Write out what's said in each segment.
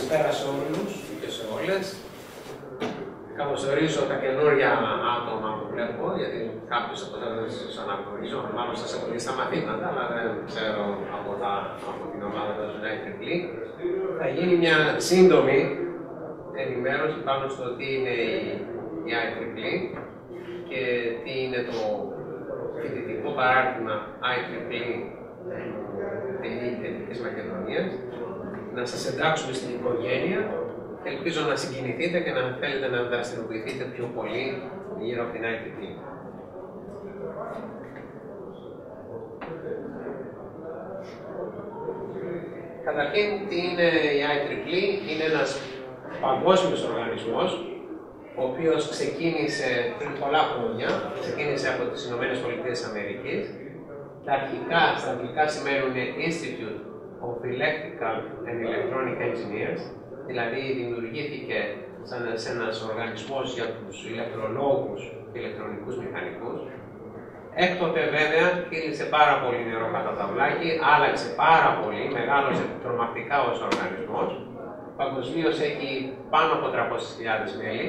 Καλησπέρα σε όλους και σε όλες. Καλωσορίζω τα καινούργια άτομα που βλέπω, γιατί κάποιους από εσάς δεν σας αναγνωρίζω. Μάλλον σας έχω δει στα μαθήματα, αλλά δεν ξέρω από την ομάδα του IEEE. Θα γίνει μια σύντομη ενημέρωση πάνω στο τι είναι η IEEE και τι είναι το φοιτητικό παράρτημα IEEE της Μακεδονίας. Να σας εντάξουμε στην οικογένεια. Ελπίζω να συγκινηθείτε και να θέλετε να δραστηριοποιηθείτε πιο πολύ γύρω από την IEEE. Καταρχήν, τι είναι η IEEE? Είναι ένας παγκόσμιος οργανισμός, ο οποίος ξεκίνησε πριν πολλά χρόνια, ξεκίνησε από τις ΗΠΑ. Στα αγγλικά σημαίνουν Institute of Electrical and Electronic Engineers, δηλαδή δημιουργήθηκε σαν ένας οργανισμός για τους ηλεκτρολόγους και ηλεκτρονικούς μηχανικούς. Έκτοτε βέβαια κύλησε πάρα πολύ νερό κατά τα βλάκι, άλλαξε πάρα πολύ, μεγάλωσε τρομακτικά ως οργανισμός. Παγκοσμίως έχει πάνω από 300.000 μέλη.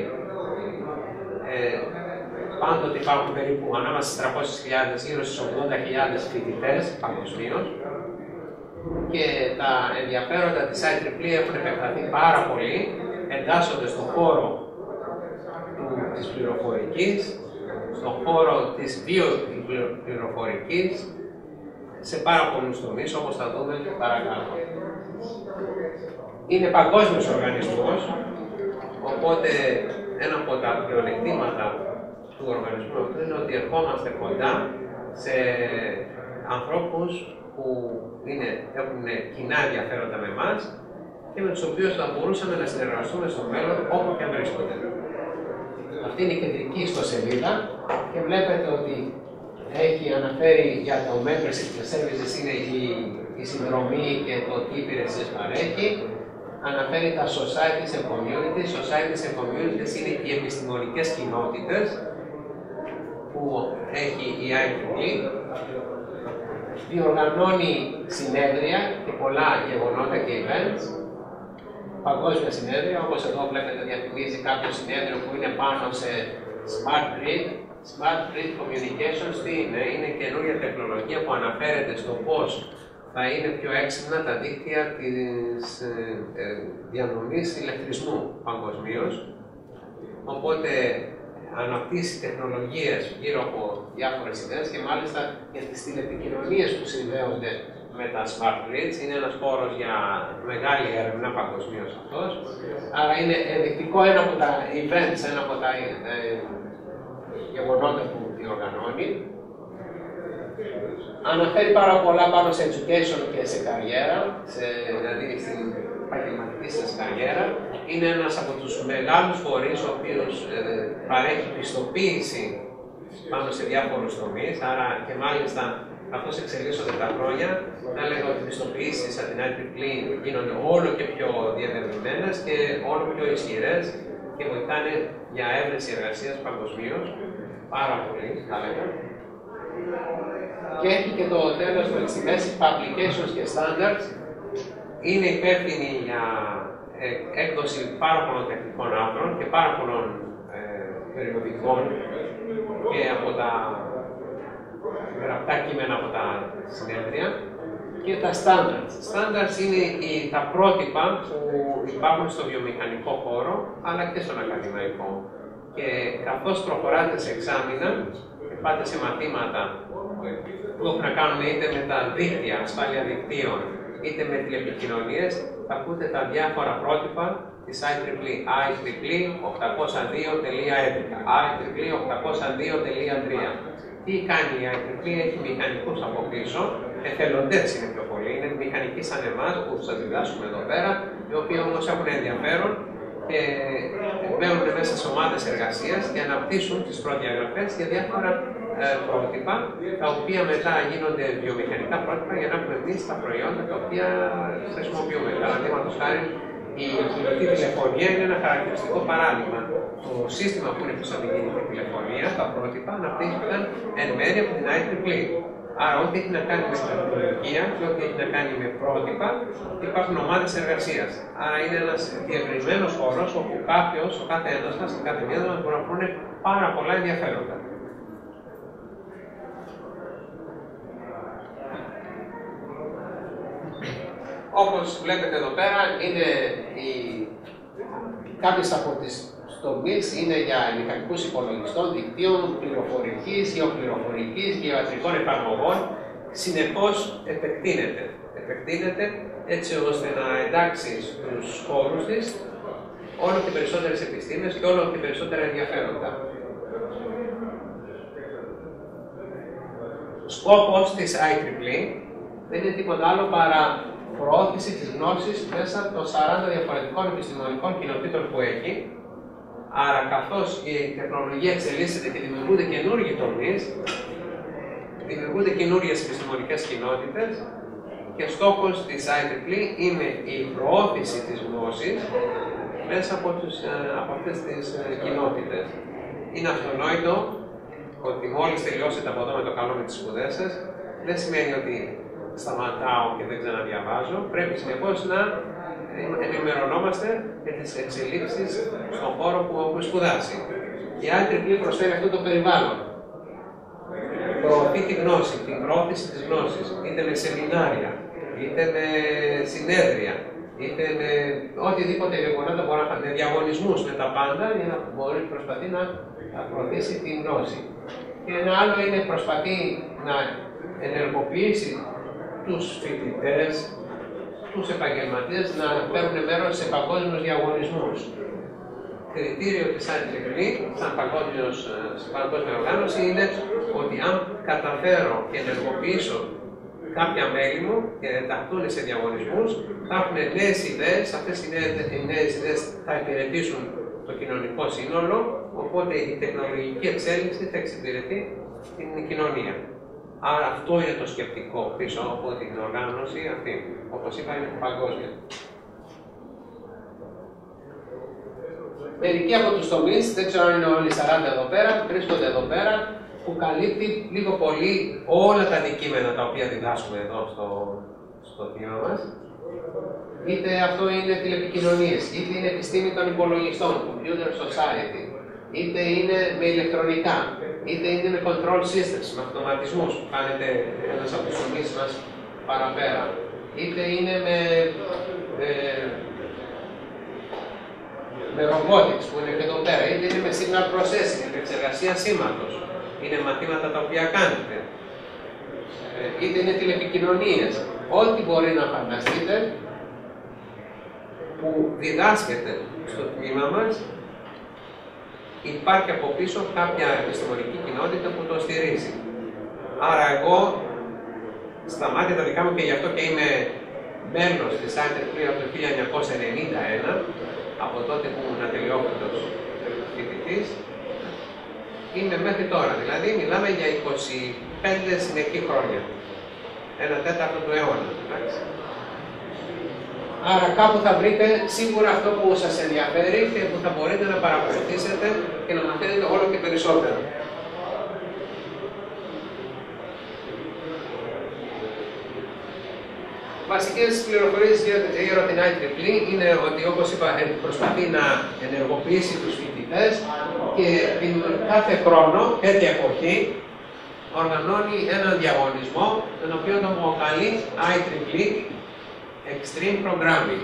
Πάντοτε υπάρχουν περίπου ανάμεσα στις 300.000 γύρω στις 80.000 φοιτητές παγκοσμίως. Και τα ενδιαφέροντα της IEEE έχουν επεκταθεί πάρα πολύ, εντάσσονται στον χώρο της πληροφορικής, στον χώρο της βιοπληροφορικής, σε πάρα πολλούς τομείς, όπως θα δούμε και παρακάτω. Είναι παγκόσμιος οργανισμός, οπότε ένα από τα πλεονεκτήματα του οργανισμού είναι ότι ερχόμαστε κοντά σε ανθρώπους που έχουν κοινά ενδιαφέροντα με εμάς και με τους οποίους θα μπορούσαμε να συνεργαστούμε στο μέλλον όπου και αν βρίσκονται. Αυτή είναι η κεντρική ιστοσελίδα και βλέπετε ότι έχει αναφέρει για το membership services, είναι η συνδρομή και το τι υπηρεσίες παρέχει. Αναφέρει τα societies and communities. Societies and communities είναι οι επιστημονικές κοινότητες που έχει η IEEE. Διοργανώνει συνέδρια και πολλά γεγονότα και events, παγκόσμια συνέδρια, όπως εδώ βλέπετε διαφημίζει κάποιο συνέδριο που είναι πάνω σε Smart Grid. Smart Grid Communications τι είναι καινούργια τεχνολογία που αναφέρεται στο πώς θα είναι πιο έξυπνα τα δίκτυα της διανομής ηλεκτρισμού παγκοσμίως. Οπότε αναπτύσσει τεχνολογίες γύρω από διάφορες ιδέες και μάλιστα για τις τηλεπικοινωνίες που συνδέονται με τα smart grids. Είναι ένας χώρος για μεγάλη έρευνα παγκοσμίως αυτός. Άρα είναι ενδεικτικό ένα από τα events, ένα από τα γεγονότα που διοργανώνει. Αναφέρει πάρα πολλά πάνω σε education και σε καριέρα, δηλαδή στην επαγγελματική σας καριέρα. Είναι ένας από τους μεγάλους φορείς ο οποίος παρέχει πιστοποίηση πάνω σε διάφορους τομείς, άρα και μάλιστα καθώς εξελίσσονται τα χρόνια, θα λέγω ότι οι πιστοποιήσεις από την IEEE γίνονται όλο και πιο διαδεδομένες και όλο πιο ισχυρές και βοηθάνε για έβρεση εργασίας παγκοσμίως, πάρα πολύ, θα λέγω. Και έχει και το τέλος με τις Basic Publications και Standards. Είναι υπεύθυνη για έκδοση πάρα πολλών τεχνικών άρθρων και πάρα πολλών περιοδικών και από τα γραπτά κείμενα από τα συνέδρια και τα standards. Standards είναι τα πρότυπα που υπάρχουν στο βιομηχανικό χώρο αλλά και στον ακαδημαϊκό. Και καθώς προχωράτε σε εξάμηνα και πάτε σε μαθήματα που έχουν να κάνουν είτε με τα δίκτυα, ασφάλεια δικτύων, είτε με τηλεπικοινωνίες, θα ακούτε τα διάφορα πρότυπα της IEEE. IEEE 802.11, IEEE 802.3. Τι κάνει η IEEE? Έχει μηχανικούς από πίσω, εθελοντές είναι πιο πολλοί, είναι μηχανικοί σαν εμάς που σας διδάσκουμε εδώ πέρα, οι οποίοι όμως έχουν ενδιαφέρον και μπαίνουν μέσα σε ομάδες εργασίας και αναπτύσσουν τις προδιαγραφές για διάφορα πρότυπα, τα οποία μετά γίνονται βιομηχανικά πρότυπα για να έχουμε εμείς τα προϊόντα τα οποία χρησιμοποιούμε. Παραδείγματος χάρη, η κινητή τηλεφωνία είναι ένα χαρακτηριστικό παράδειγμα. Το σύστημα που είναι πίσω από την κινητή τηλεφωνία, τα πρότυπα, αναπτύχθηκαν εν μέρει από την IEEE. Άρα, ό,τι έχει να κάνει με τεχνολογία και ό,τι έχει να κάνει με πρότυπα, υπάρχουν ομάδες εργασίας. Άρα, είναι ένας διευρυμένος χώρος όπου ο κάθε ένας μας, κάθε μία μας μπορεί να βρουν πάρα πολλά ενδιαφέροντα. Όπως βλέπετε εδώ πέρα, είναι κάποιες από τις τομείς είναι για μηχανικούς υπολογιστών, δικτύων, πληροφορικής, γεωπληροφορικής, γεωατρικών εφαρμογών. Συνεπώς επεκτείνεται έτσι ώστε να εντάξει στους χώρους της όλο και περισσότερες επιστήμες και όλο και περισσότερα ενδιαφέροντα. Σκόπος της IEEE δεν είναι τίποτα άλλο παρά προώθηση της γνώσης μέσα των 40 διαφορετικών επιστημονικών κοινοτήτων που έχει. Άρα, καθώς η τεχνολογία εξελίσσεται και δημιουργούνται καινούργιοι τομείς, δημιουργούνται καινούργιες επιστημονικές κοινότητες και στόχος της IEEE είναι η προώθηση της γνώσης μέσα από αυτές τις κοινότητες. Είναι αυτονόητο ότι μόλις τελειώσετε από εδώ με το καλό με τις σπουδές σας, δεν σημαίνει ότι σταματάω και δεν ξαναδιαβάζω. Πρέπει συνεπώς να ενημερωνόμαστε για τις εξελίξεις στον χώρο που έχουμε σπουδάσει. Η IEEE προσφέρει αυτό το περιβάλλον. Προωθεί τη γνώση, την πρόθεση της γνώσης, είτε με σεμινάρια, είτε με συνέδρια, είτε με οτιδήποτε γεγονότα μπορεί να με διαγωνισμούς, με τα πάντα, για να μπορεί προσπαθεί να προωθήσει την γνώση. Και ένα άλλο είναι προσπαθεί να ενεργοποιήσει τους φοιτητές, τους επαγγελματίες να παίρνουν μέρος σε παγκόσμιους διαγωνισμούς. Κριτήριο της IEEE, σαν παγκόσμια οργάνωση, είναι ότι αν καταφέρω και ενεργοποιήσω κάποια μέλη μου και ενταχθούν σε διαγωνισμούς, θα έχουν νέες ιδέες, αυτές οι νέες ιδέες θα υπηρετήσουν το κοινωνικό σύνολο, οπότε η τεχνολογική εξέλιξη θα εξυπηρετεί την κοινωνία. Άρα αυτό είναι το σκεπτικό πίσω από την οργάνωση αυτή. Όπως είπα, είναι παγκόσμια. Μερικοί από τους τομείς, δεν ξέρω αν είναι όλοι 40 εδώ πέρα, βρίσκονται εδώ πέρα, που καλύπτει λίγο πολύ όλα τα αντικείμενα τα οποία διδάσκουμε εδώ στο τμήμα μας. Είτε αυτό είναι τηλεπικοινωνίες, είτε είναι επιστήμη των υπολογιστών, computer society, είτε είναι με ηλεκτρονικά, είτε είναι με control systems, με αυτοματισμούς που κάνετε ένας από τους τομείς μας παραπέρα, είτε είναι με robotics που είναι και εδώ πέρα, είτε είναι με signal processing, επεξεργασία σήματος, είναι μαθήματα τα οποία κάνετε, είτε είναι τηλεπικοινωνίες, ό,τι μπορεί να φανταστείτε που διδάσκεται στο τμήμα μας, υπάρχει από πίσω κάποια επιστημονική κοινότητα που το στηρίζει. Άρα εγώ, στα μάτια τα δικά μου και γι' αυτό και είμαι μέλος της IEEE από το 1991, από τότε που ήμουν ατελειόφυτος φοιτητής, είμαι μέχρι τώρα. Δηλαδή μιλάμε για 25 συνεχή χρόνια. 1/4 του αιώνα. Εντάξει. Άρα κάπου θα βρείτε σίγουρα αυτό που σας ενδιαφέρει και που θα μπορείτε να παρακολουθήσετε και να μαθαίνετε όλο και περισσότερο. Βασικές πληροφορίες γύρω την IEEE είναι ότι, όπως είπα, προσπαθεί να ενεργοποιήσει τους φοιτητές και κάθε χρόνο, τέτοια εποχή, οργανώνει έναν διαγωνισμό, τον οποίο τον αποκαλεί IEEE Extreme Programming.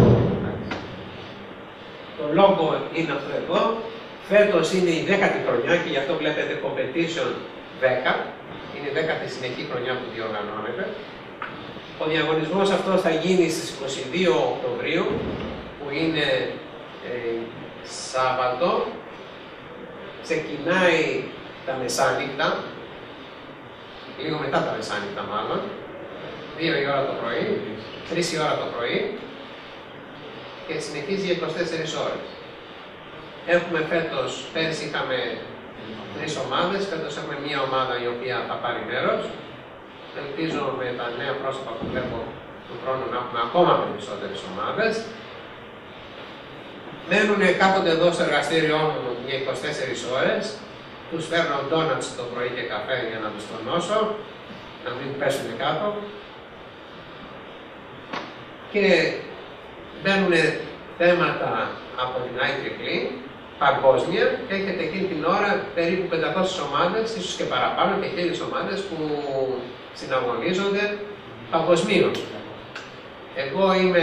Το λόγο είναι αυτό εδώ. Φέτος είναι η 10η χρονιά και γι' αυτό βλέπετε Competition 10. Είναι η 10η συνεχή χρονιά που διοργανώνεται. Ο διαγωνισμός αυτός θα γίνει στις 22 Οκτωβρίου, που είναι Σάββατο. Ξεκινάει τα μεσάνυχτα, λίγο μετά τα μεσάνυχτα μάλλον, 2 η ώρα το πρωί, 3 η ώρα το πρωί και συνεχίζει για 24 ώρες. Έχουμε φέτος, πέρσι είχαμε 3 ομάδες, φέτος έχουμε μία ομάδα η οποία θα πάρει μέρος. Ελπίζω με τα νέα πρόσωπα που βλέπω του χρόνου να έχουμε ακόμα περισσότερες ομάδες. Μένουν, κάθονται εδώ στο εργαστήριό μου για 24 ώρες. Τους φέρνω ντόνατς το πρωί και καφέ για να τους τονώσω. να μην πέσουν κάτω. Και μπαίνουν θέματα από την IEEE παγκόσμια και έχετε εκείνη την ώρα περίπου 500 ομάδες, ίσως και παραπάνω και 1000 ομάδες που συναγωνίζονται παγκοσμίως. Εγώ είμαι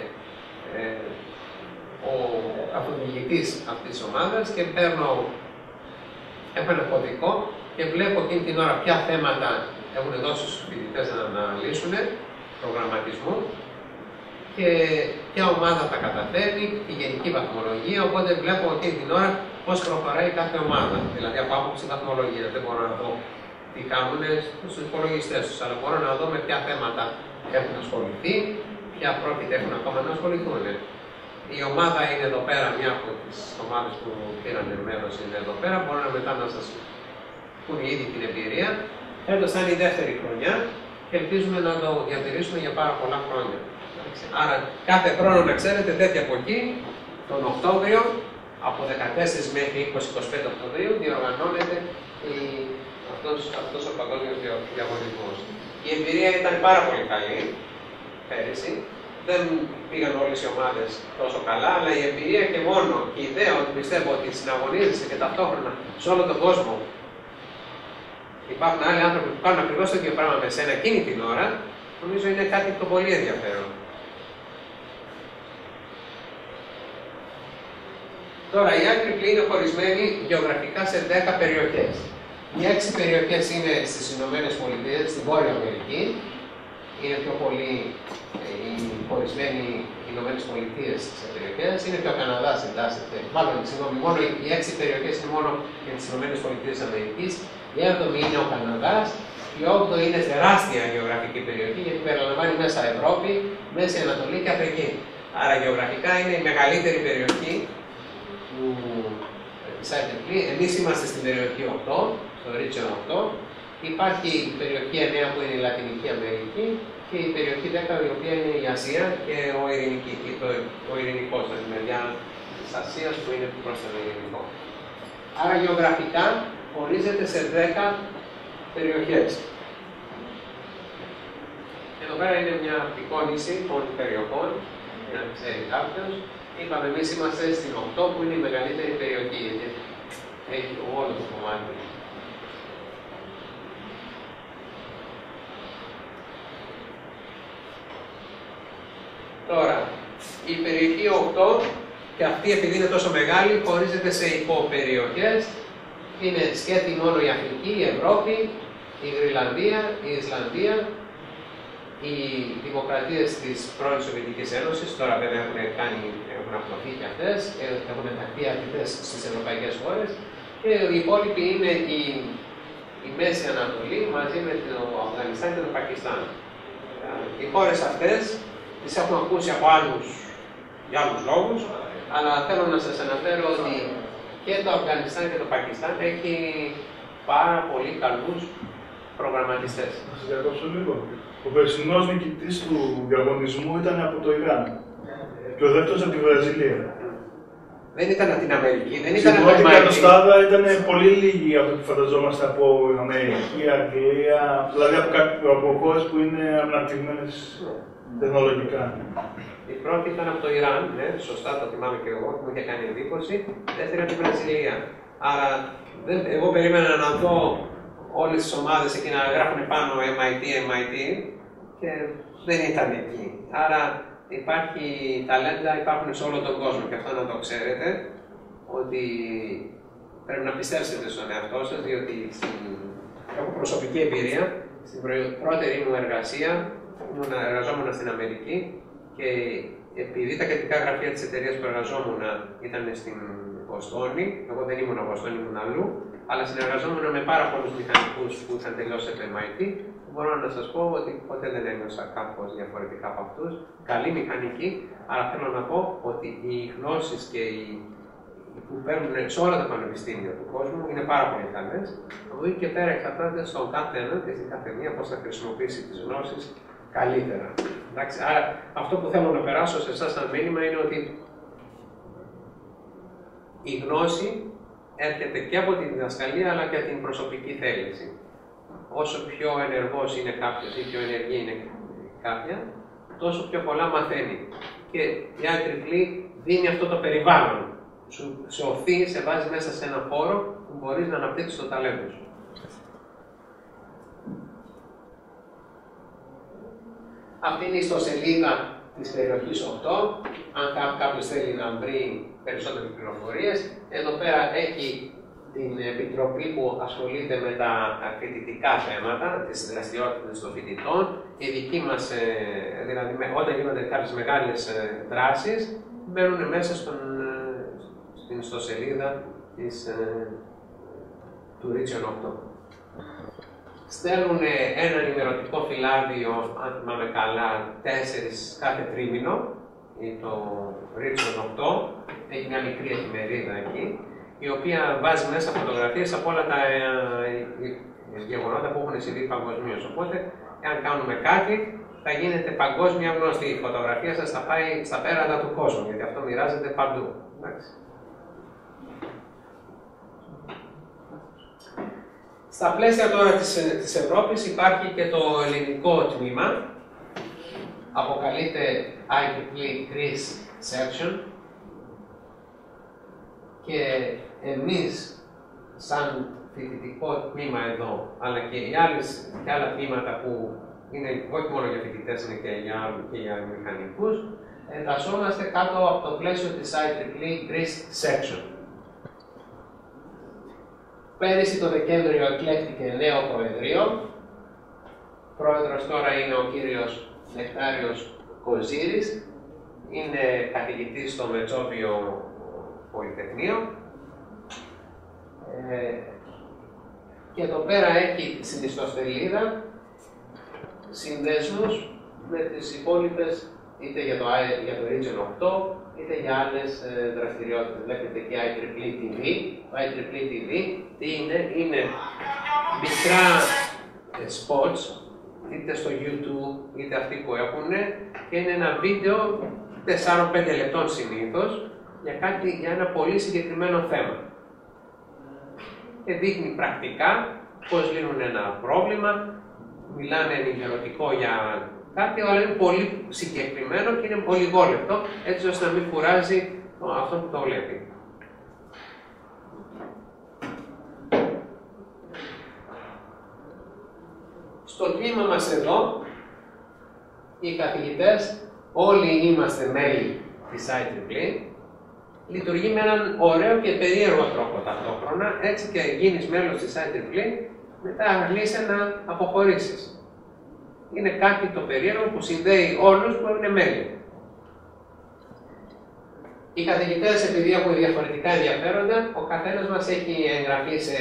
ο καθοδηγητής αυτής της ομάδας και έχω ένα κωδικό και βλέπω εκείνη την ώρα ποια θέματα έχουν δώσει στους φοιτητές να αναλύσουν, προγραμματισμού, και ποια ομάδα τα καταφέρνει, τη γενική βαθμολογία, οπότε βλέπω εκείνη την ώρα πώς προχωράει κάθε ομάδα. Δηλαδή από άποψη βαθμολογία. Δεν μπορώ να δω τι κάνουν στους υπολογιστές τους, αλλά μπορώ να δω με ποια θέματα έχουν ασχοληθεί, ποια πρόκειται έχουν ακόμα να ασχοληθούν. Η ομάδα είναι εδώ πέρα, μια από τις ομάδες που πήραν μέρος είναι εδώ πέρα. Μπορώ μετά να σας πούν ήδη την εμπειρία. Φέτος θα είναι η δεύτερη χρονιά και ελπίζουμε να το διατηρήσουμε για πάρα πολλά χρόνια. Άρα κάθε χρόνο να ξέρετε τέτοια από εκεί, τον Οκτώβριο, από 14 μέχρι 20-25 Οκτωβρίου, διοργανώνεται αυτός ο παγκόσμιος διαγωνισμός. Η εμπειρία ήταν πάρα πολύ καλή πέρυσι. Δεν πήγαν όλες οι ομάδες τόσο καλά, αλλά η εμπειρία και μόνο η ιδέα ότι πιστεύω ότι συναγωνίζεσαι και ταυτόχρονα σε όλο τον κόσμο υπάρχουν άλλοι άνθρωποι που κάνουν ακριβώς το ίδιο πράγμα με σένα εκείνη την ώρα, νομίζω είναι κάτι το πολύ ενδιαφέρον. Τώρα, η IEEE είναι χωρισμένη γεωγραφικά σε 10 περιοχές. Οι 6 περιοχές είναι στις Ηνωμένες Πολιτείες, στην Βόρεια Αμερική. Είναι πιο πολύ χωρισμένοι οι Ηνωμένες Πολιτείες σε περιοχές. Είναι και ο Καναδάς εντάσσεται. Μάλλον, συγγνώμη, μόνο οι 6 περιοχές είναι μόνο για τις Ηνωμένες Πολιτείες Αμερικής. Η 7η είναι ο Καναδάς. Η 8η είναι τεράστια γεωγραφική περιοχή, γιατί περιλαμβάνει μέσα Ευρώπη, Μέση Ανατολή και Αφρική. Άρα, γεωγραφικά είναι η μεγαλύτερη περιοχή της IEEE. Εμείς είμαστε στην περιοχή 8, στο Region 8. Υπάρχει η περιοχή 9 που είναι η Λατινική Αμερική και η περιοχή 10 η οποία είναι η Ασία και ο ειρηνικός, δηλαδή η μεριά της Ασίας που είναι προς τον ειρηνικό. Άρα γεωγραφικά χωρίζεται σε 10 περιοχές. Εδώ πέρα είναι μια απεικόνηση των περιοχών, για να ξέρει κάποιος. Είπαμε, εμείς είμαστε στην 8 που είναι η μεγαλύτερη περιοχή, γιατί έχει όλο το κομμάτι. Τώρα, η περιοχή 8, και αυτή επειδή είναι τόσο μεγάλη, χωρίζεται σε υποπεριοχές. Είναι σκέτη μόνο η Αφρική, η Ευρώπη, η Γροιλανδία, η Ισλανδία, οι δημοκρατίες της πρώην Σοβιετικής Ένωσης, τώρα βέβαια έχουν απλωθεί και αυτές, έχουν ενταχθεί αρκετές στις ευρωπαϊκές χώρες, και οι υπόλοιποι είναι η Μέση Ανατολή μαζί με το Αφγανιστάν και το Πακιστάν. Οι χώρες αυτές τις έχουμε ακούσει από για άλλους λόγους, αλλά θέλω να σας αναφέρω ότι και το Αφγανιστάν και το Πακιστάν έχει πάρα πολύ καλούς προγραμματιστές. Να σας διακόψω λίγο. Ο περσινός νικητής του διαγωνισμού ήταν από το Ιράν και ο δεύτερος από τη Βραζιλία. Δεν ήταν από την Αμερική, δεν ήταν από την Αμερική. Στην πρώτη κατοστάδα ήταν πολύ λίγοι από ό,τι φανταζόμαστε από Αμερική, Αγγλία, δηλαδή από χώρες που είναι αναπτυγμένες τεχνολογικά. Η πρώτη ήταν από το Ιράν, ναι, σωστά το θυμάμαι και εγώ, μου είχε κάνει εντύπωση. Δεύτερη από τη Βραζιλία. Άρα, εγώ περίμενα να δω όλες τις ομάδες εκεί να γράφουν πάνω MIT και δεν ήταν εκεί. Άρα υπάρχει ταλέντα, υπάρχουν σε όλο τον κόσμο και αυτό να το ξέρετε, ότι πρέπει να πιστέψετε στον εαυτό σας, διότι έχω προσωπική εμπειρία. Στην πρώτερη μου εργασία εργαζόμουν στην Αμερική και επειδή τα κεντρικά γραφεία της εταιρείας που εργαζόμουν ήταν στην Βοστόνη, εγώ δεν ήμουν από Βοστόνη, ήμουν αλλού, αλλά συνεργαζόμουν με πάρα πολλούς μηχανικούς που είχαν τελειώσει από το MIT. Μπορώ να σας πω ότι ποτέ δεν ένιωσα κάπως διαφορετικά από αυτούς. Καλή μηχανική, αλλά θέλω να πω ότι οι γνώσεις και που παίρνουν σε όλα τα πανεπιστήμια του κόσμου είναι πάρα πολύ καλές. Από εκεί και πέρα εξαρτάται στον κάθε ένα και στην κάθε μία πώς θα χρησιμοποιήσει τις γνώσεις καλύτερα. Εντάξει, άρα αυτό που θέλω να περάσω σε εσάς σαν μήνυμα είναι ότι η γνώση έρχεται και από τη διδασκαλία αλλά και από την προσωπική θέληση. όσο πιο ενεργός είναι κάποιος ή πιο ενεργή είναι κάποια, τόσο πιο πολλά μαθαίνει. Και η IEEE δίνει αυτό το περιβάλλον. Σου οθεί, σε βάζει μέσα σε έναν χώρο που μπορείς να αναπτύξεις το ταλέντο σου. Αυτή είναι η ιστοσελίδα της περιοχής 8. Αν κάποιος θέλει να βρει περισσότερες πληροφορίες, εδώ πέρα έχει την επιτροπή που ασχολείται με τα φοιτητικά θέματα, τις δραστηριότητες των φοιτητών. Η δική μας, δηλαδή όταν γίνονται κάποιες μεγάλες δράσεις, μπαίνουν μέσα στην ιστοσελίδα του Region 8. Στέλνουν ένα ενημερωτικό φυλάδιο, αν θυμάμαι καλά, 4 κάθε τρίμηνο, το Region 8, έχει μια μικρή εφημερίδα εκεί, η οποία βάζει μέσα φωτογραφίες από όλα τα γεγονότα που έχουν συμβεί παγκοσμίως. Οπότε, αν κάνουμε κάτι, θα γίνεται παγκόσμια γνωστή. Η φωτογραφία σας θα πάει στα πέρατα του κόσμου, γιατί αυτό μοιράζεται παντού. Εντάξει. Στα πλαίσια τώρα της Ευρώπης υπάρχει και το ελληνικό τμήμα. Αποκαλείται IEEE Greece Section. Και εμείς, σαν φοιτητικό τμήμα εδώ, αλλά και άλλα τμήματα που είναι όχι μόνο για φοιτητές, είναι και για μηχανικούς, εντασσόμαστε κάτω από το πλαίσιο της IEEE Greece Section. Πέρυσι το Δεκέμβριο εκλέχθηκε νέο Προεδρείο. Πρόεδρος τώρα είναι ο κύριος Νεκτάριος Κοζήρης. Είναι καθηγητής στο Μετσόβιο Πολυτεχνείο. Και εδώ πέρα έχει στην ιστοσελίδα συνδέσμους με τις υπόλοιπες, είτε για το Region 8, είτε για άλλες δραστηριότητες. Βλέπετε και IEEE TV. Το IEEE TV τι είναι μικρά spots, είτε στο YouTube, είτε αυτοί που έχουν, και είναι ένα βίντεο 4-5 λεπτών συνήθως, για ένα πολύ συγκεκριμένο θέμα. Και δείχνει πρακτικά πώς λύνουν ένα πρόβλημα, μιλάνε ενημερωτικό για κάτι, αλλά είναι πολύ συγκεκριμένο και είναι πολύ λεπτό, έτσι ώστε να μην κουράζει αυτό που το βλέπει. Στο τμήμα μας εδώ, οι καθηγητές, όλοι είμαστε μέλη της IEEE, λειτουργεί με έναν ωραίο και περίεργο τρόπο ταυτόχρονα, έτσι και γίνεις μέλος της IEEE, μετά αρνείσαι να αποχωρήσεις. Είναι κάτι το περίεργο που συνδέει όλους που είναι μέλη. Οι καθηγητές, επειδή έχουν διαφορετικά ενδιαφέροντα, ο καθένας μας έχει εγγραφεί σε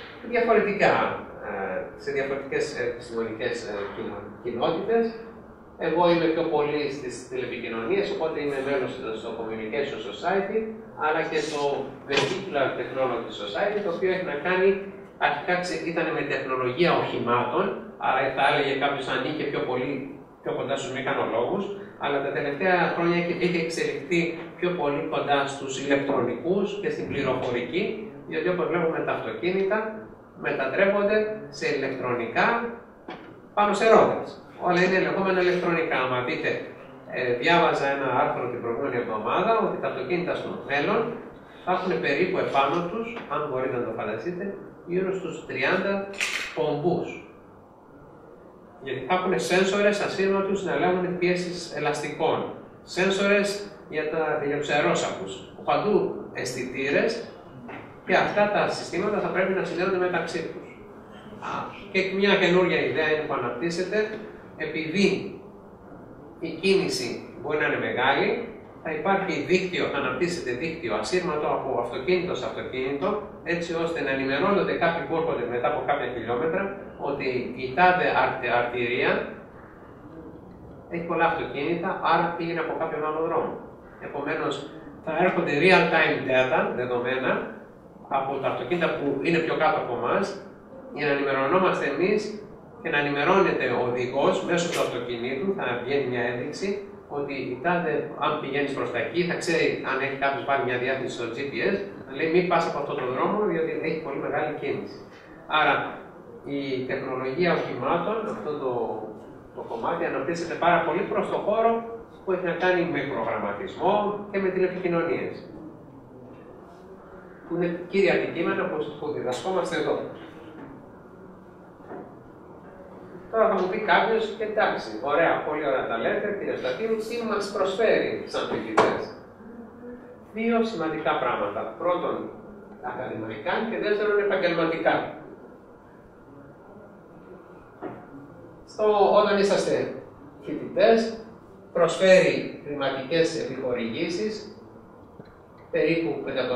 διαφορετικές επιστημονικές κοινότητες. Εγώ είμαι πιο πολύ στις τηλεπικοινωνίες, οπότε είμαι μέλος στο Communication Society, αλλά και στο Vehicular Technology Society, το οποίο έχει να κάνει, αρχικά ήταν με τεχνολογία οχημάτων, άρα θα έλεγε κάποιος ανήκε πιο κοντά στους μηχανολόγους, αλλά τα τελευταία χρόνια έχει εξελιχθεί πιο πολύ κοντά στους ηλεκτρονικούς και στην πληροφορική, γιατί όπως βλέπουμε τα αυτοκίνητα μετατρέπονται σε ηλεκτρονικά πάνω σε ρόδες. Όλα είναι λεγόμενα ηλεκτρονικά. Άμα δείτε, διάβαζα ένα άρθρο την προηγούμενη εβδομάδα ότι τα αυτοκίνητα στο μέλλον θα έχουν περίπου επάνω τους, αν μπορείτε να το φανταστείτε, γύρω στους 30 πομπούς. Γιατί θα έχουν σένσορες ασύρματους να ελέγχουν πιέσεις ελαστικών. Σένσορες για τους αερόσακους. Παντού αισθητήρες και αυτά τα συστήματα θα πρέπει να συνδέονται μεταξύ τους. Και μια καινούργια ιδέα είναι που αναπτύσσεται, επειδή η κίνηση μπορεί να είναι μεγάλη, θα υπάρχει δίκτυο, θα αναπτύσσεται δίκτυο ασύρματο από αυτοκίνητο σε αυτοκίνητο, έτσι ώστε να ενημερώνονται κάποιοι που έρχονται μετά από κάποια χιλιόμετρα ότι η τάδε αρτηρία έχει πολλά αυτοκίνητα, άρα πήγαινε από κάποιον άλλο δρόμο. Επομένως, θα έρχονται real-time data, δεδομένα, από τα αυτοκίνητα που είναι πιο κάτω από εμάς, για να ενημερωνόμαστε εμείς και να ενημερώνεται ο οδηγός μέσω του αυτοκινήτου, θα βγαίνει μια ένδειξη ότι αν πηγαίνεις προς τα εκεί, θα ξέρει αν έχει κάποιος πάρει μια διάθεση στο GPS, να λέει μην πας από αυτόν τον δρόμο, διότι έχει πολύ μεγάλη κίνηση. Άρα, η τεχνολογία οχημάτων, αυτό το κομμάτι αναπτύσσεται πάρα πολύ προς το χώρο που έχει να κάνει με προγραμματισμό και με τηλεπικοινωνίες. Που είναι κύρια αντικείμενα που διδασκόμαστε εδώ. Τώρα θα μου πει κάποιος, εντάξει, ωραία, πολύ ωραία τα λέτε, κύριε Στατίνου, τι μας προσφέρει σαν φοιτητές. Δύο σημαντικά πράγματα. Πρώτον, ακαδημαϊκά και δεύτερον, επαγγελματικά. Όταν είσαστε φοιτητές, προσφέρει χρηματικές επιχορηγήσεις περίπου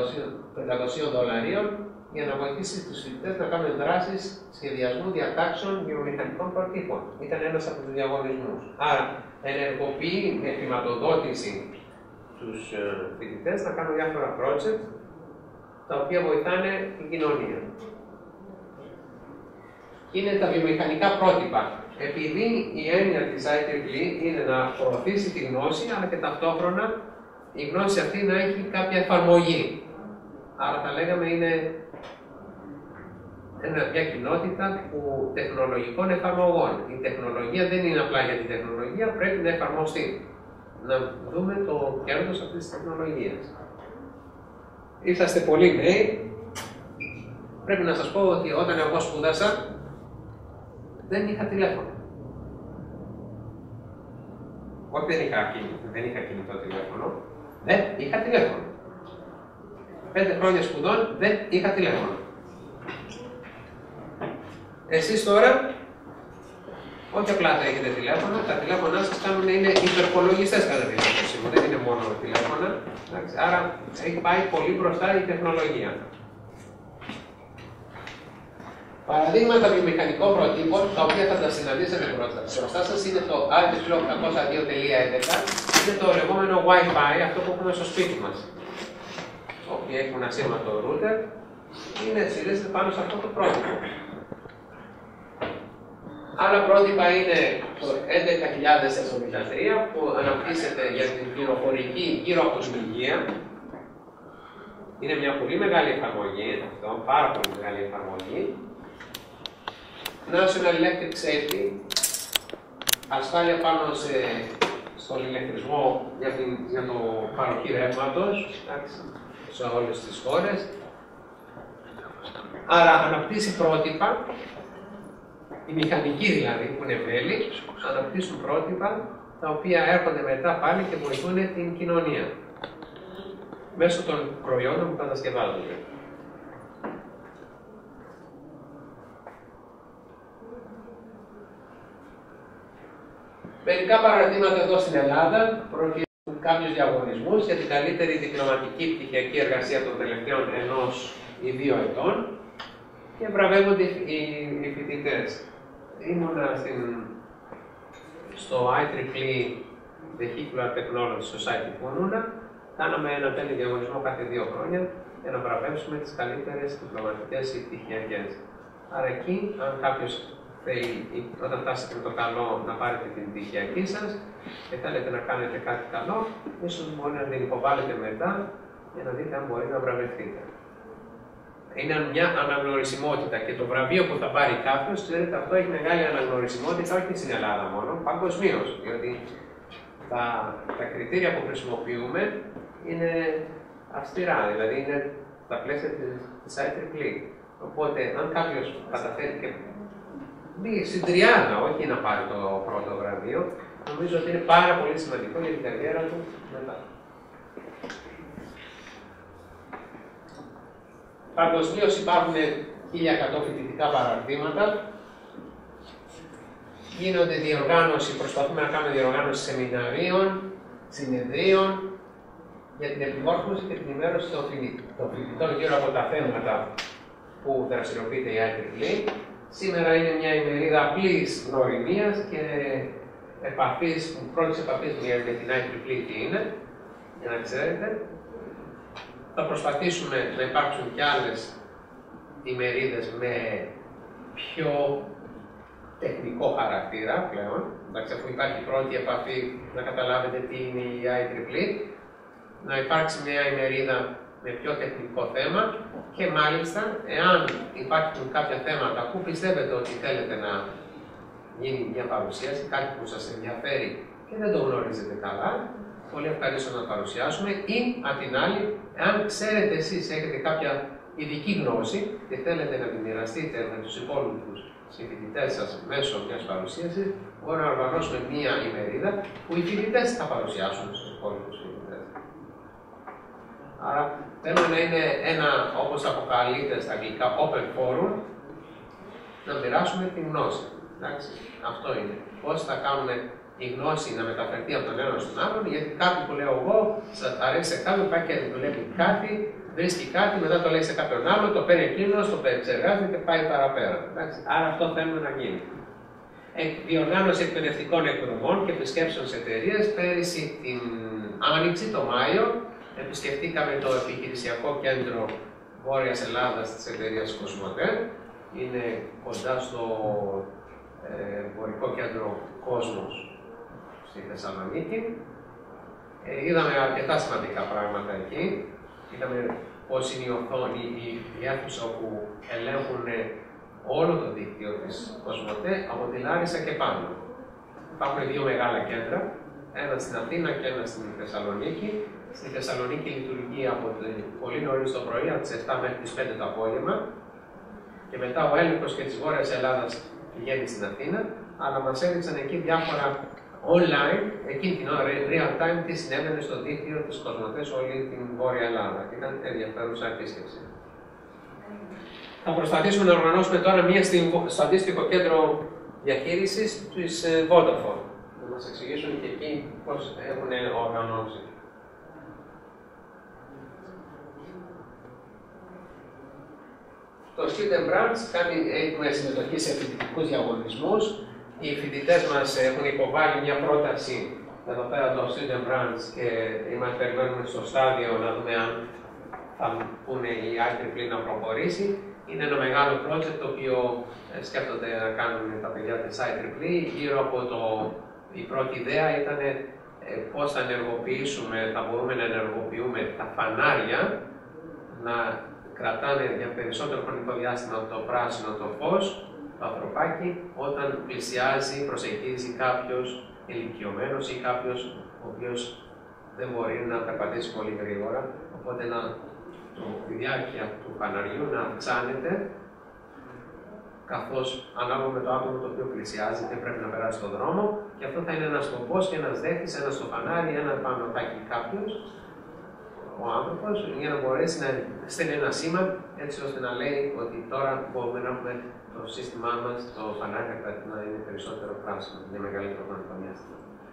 $500 για να βοηθήσει τους φοιτητές να κάνουν δράσεις σχεδιασμού διατάξεων βιομηχανικών προτύπων. Ήταν ένας από τους διαγωνισμούς. Άρα, ενεργοποιεί με χρηματοδότηση τους φοιτητές να κάνουν διάφορα project τα οποία βοηθάνε την κοινωνία. Είναι τα βιομηχανικά πρότυπα. Επειδή η έννοια της IEEE είναι να προωθήσει τη γνώση, αλλά και ταυτόχρονα η γνώση αυτή να έχει κάποια εφαρμογή. Άρα θα λέγαμε είναι μια κοινότητα τεχνολογικών εφαρμογών. Η τεχνολογία δεν είναι απλά για την τεχνολογία, πρέπει να εφαρμοστεί. Να δούμε το κέρδος αυτής της τεχνολογίας. Είσαστε πολύ νέοι. Πρέπει να σας πω ότι όταν εγώ σπούδασα, δεν είχα τηλέφωνο. Όχι, δεν είχα κινητό τηλέφωνο. Δεν είχα τηλέφωνο. 5 χρόνια σπουδών δεν είχα τηλέφωνο. Εσείς τώρα, όχι απλά θα έχετε τηλέφωνο, τα τηλέφωνά σας είναι υπερπολογιστές κατά τη άποψή μου, δεν είναι μόνο τηλέφωνα. Άρα έχει πάει πολύ μπροστά η τεχνολογία. Παραδείγματα βιομηχανικών προτύπων, τα οποία θα τα συναντήσετε μπροστά σας, είναι το IEEE 802.11, είναι το λεγόμενο Wi-Fi, αυτό που έχουμε στο σπίτι μας. Όποιοι έχουν ασύρματο router, στηρίζεται πάνω σε αυτό το πρότυπο. Άλλα πρότυπα είναι το 11.073 που αναπτύσσεται για την πληροφορική γύρω από την υγεία. Είναι μια πολύ μεγάλη εφαρμογή, αυτό, πάρα πολύ μεγάλη εφαρμογή. National Electric Safety, ασφάλεια πάνω στον ηλεκτρισμό για το παροχή ρεύματος σε όλες τις χώρες. Άρα αναπτύσσει πρότυπα, οι μηχανικοί δηλαδή που είναι μέλη, αναπτύσσουν πρότυπα τα οποία έρχονται μετά πάλι και βοηθούν την κοινωνία μέσω των προϊόντων που κατασκευάζονται. Μερικά παραδείγματα εδώ στην Ελλάδα προκύπτουν κάποιους διαγωνισμούς για την καλύτερη διπλωματική πτυχιακή εργασία των τελευταίων 1 ή 2 ετών και βραβεύονται οι φοιτητές. Ήμουνα στο IEEE Vehicular Technology Society Πουνούνα, κάναμε ένα τέτοιο διαγωνισμό κάθε 2 χρόνια για να βραβεύσουμε τις καλύτερες διπλωματικές ή πτυχιακές. Άρα εκεί, αν κάποιος θέλει, όταν φτάσετε με το καλό να πάρετε την πτυχιακή σας και θέλετε να κάνετε κάτι καλό, ίσως μπορεί να την υποβάλλετε μετά για να δείτε αν μπορεί να βραβευτείτε. Είναι μια αναγνωρισιμότητα και το βραβείο που θα πάρει κάποιος, ξέρετε, αυτό έχει μεγάλη αναγνωρισιμότητα όχι στην Ελλάδα μόνο, παγκοσμίως. Διότι τα κριτήρια που χρησιμοποιούμε είναι αυστηρά, δηλαδή είναι τα πλαίσια της IEEE. Οπότε, αν κάποιος καταφέρει και μπει στην 30, όχι να πάρει το πρώτο βραβείο, νομίζω ότι είναι πάρα πολύ σημαντικό για την καριέρα του μετά. Παγκοσμίως υπάρχουν 1.100 φοιτητικά παραρτήματα. Γίνονται διοργάνωση, προσπαθούμε να κάνουμε διοργάνωση σεμιναρίων, συνεδρίων για την επιμόρφωση και την ενημέρωση των φοιτητών γύρω από τα θέματα που δραστηριοποιείται η IEEE. Σήμερα είναι μια ημερίδα απλής γνωριμίας και πρώτης επαφής με την IEEE τι είναι, για να ξέρετε. Θα προσπαθήσουμε να υπάρξουν και άλλες ημερίδες με πιο τεχνικό χαρακτήρα πλέον. Εντάξει, αφού υπάρχει πρώτη επαφή, να καταλάβετε τι είναι η IEEE. Να υπάρξει μια ημερίδα με πιο τεχνικό θέμα και μάλιστα, εάν υπάρχουν κάποια θέματα που πιστεύετε ότι θέλετε να γίνει μια παρουσίαση, κάτι που σας ενδιαφέρει και δεν το γνωρίζετε καλά, πολύ ευχαριστώ να παρουσιάσουμε, ή απ' την άλλη, εάν ξέρετε εσείς, έχετε κάποια ειδική γνώση και θέλετε να τη μοιραστείτε με τους υπόλοιπους συμφοιτητές σας μέσω μιας παρουσίασης, μπορούμε να οργανώσουμε μία ημερίδα που οι φοιτητές θα παρουσιάσουν στους υπόλοιπους φοιτητές. Άρα θέλουμε να είναι ένα, όπως αποκαλείται στα αγγλικά, open forum, να μοιράσουμε τη γνώση. Εντάξει, αυτό είναι. Πώς θα κάνουμε η γνώση να μεταφερθεί από τον ένα στον άλλον, γιατί κάτι που λέω εγώ, σας αρέσει σε κάποιον, πάει και δουλεύει κάτι, βρίσκει κάτι, μετά το λέει σε κάποιον άλλο, το παίρνει εκείνος, το επεξεργάζεται και πάει παραπέρα. Εντάξει. Άρα αυτό θέλουμε να γίνει. Διοργάνωση εκπαιδευτικών εκδρομών και επισκέψεων σε εταιρείες. Πέρυσι την Άνοιξη, το Μάιο, επισκεφτήκαμε το επιχειρησιακό κέντρο Βόρειας Ελλάδας της εταιρείας Κοσμοτέ. Είναι κοντά στο εμπορικό κέντρο Κόσμος στη Θεσσαλονίκη. Είδαμε αρκετά σημαντικά πράγματα εκεί. Είδαμε πώς είναι η οθόνη, η αίθουσα όπου ελέγχουν όλο το δίκτυο της Κοσμοτέ από τη Λάρισα και πάνω. Υπάρχουν δύο μεγάλα κέντρα, ένα στην Αθήνα και ένα στην Θεσσαλονίκη. Στη Θεσσαλονίκη λειτουργεί από πολύ νωρίς το πρωί, από τις 7 μέχρι τις 5 το απόγευμα. Και μετά ο έλεγχος και της Βόρειας Ελλάδας πηγαίνει στην Αθήνα, αλλά μας έδειξαν εκεί διάφορα online, εκείνη την ώρα, real time, τι συνέβαινε στο δίκτυο της Κοσμοτέ σε όλη την Βόρεια Ελλάδα. Ήταν ενδιαφέρουσα επίσκεψη. Θα προσπαθήσουμε να οργανώσουμε τώρα μία στο αντίστοιχο κέντρο διαχείρισης της Vodafone. Να μας εξηγήσουν και εκεί πώς έχουν οργανώσει. Το Student Branch έχουμε συμμετοχή σε φοιτητικούς διαγωνισμούς. Οι φοιτητές μας έχουν υποβάλει μια πρόταση εδώ πέρα το Student Branch και είμαστε περιμένουμε στο στάδιο να δούμε αν θα πούνε η IEEE να προχωρήσει. Είναι ένα μεγάλο project το οποίο σκέφτονται να κάνουν τα παιδιά της IEEE. Γύρω από η πρώτη ιδέα ήταν πώς θα ενεργοποιήσουμε, θα μπορούμε να ενεργοποιούμε τα φανάρια να κρατάνε για περισσότερο χρονικό διάστημα το πράσινο το φως, το ανθρωπάκι, όταν πλησιάζει, προσεγγίζει κάποιος ηλικιωμένος ή κάποιος ο οποίος δεν μπορεί να περπατήσει πολύ γρήγορα. Οπότε η διάρκεια του φαναριού να αυξάνεται, καθώς ανάλογα με το άτομο το οποίο πλησιάζει δεν πρέπει να περάσει στον δρόμο, και αυτό θα είναι ένας σκοπός και ένας δέχτης, ένα στο φανάρι, ένα πάνω τάκι κάποιος, ο άνθρωπος, για να μπορέσει να στέλνει ένα σήμα, έτσι ώστε να λέει ότι τώρα μπορούμε να έχουμε το σύστημά μας, το φανάρι να είναι περισσότερο πράσινο, για μεγαλύτερο χρονικό διάστημα.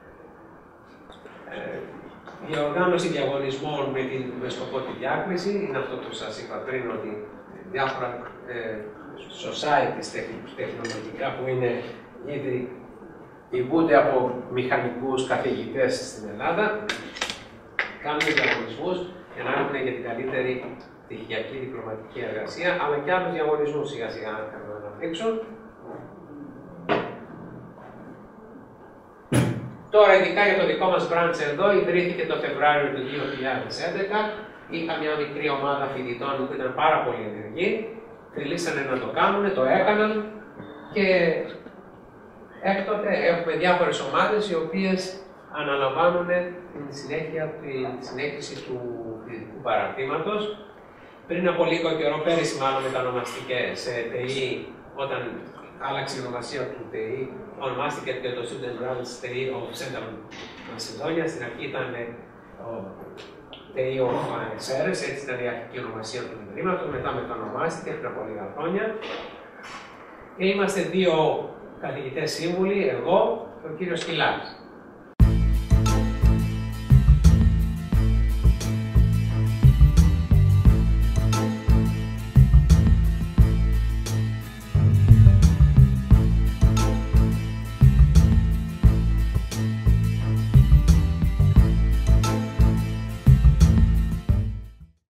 Η οργάνωση διαγωνισμών με σκοπό τη διάκριση είναι αυτό που σας είπα πριν, ότι διάφορα societies τεχνολογικά που είναι ήδη ηγούνται από μηχανικούς καθηγητές στην Ελλάδα, κάνουν διαγωνισμούς για να έχουν για την καλύτερη πτυχιακή διπλωματική εργασία, αλλά και άλλους διαγωνισμούς σιγά σιγά να αναπτύξουν. Τώρα, ειδικά για το δικό μας branch εδώ, ιδρύθηκε το Φεβρουάριο του 2011. Είχα μια μικρή ομάδα φοιτητών που ήταν πάρα πολύ ενεργοί. Θελήσανε να το κάνουν, το έκαναν και έκτοτε έχουμε διάφορες ομάδες οι οποίες αναλαμβάνουν την συνέχιση του φοιτητικού παραρτήματος. Πριν από λίγο καιρό, πέρυσι μάλλον μετανομαστήκε σε ΤΕΗ, όταν άλλαξε η ονομασία του ΤΕΗ, ονομάστηκε και το Student Branch ΤΕΗ of Central Macedonia. Στην αρχή ήταν το ΤΕΗ of Seres, έτσι ήταν η αρχική ονομασία του ιδρύματος, μετά μετανομάστηκε πριν από λίγα χρόνια. Και είμαστε δύο καθηγητές σύμβουλοι, εγώ και ο κύριος Σκυλάκης.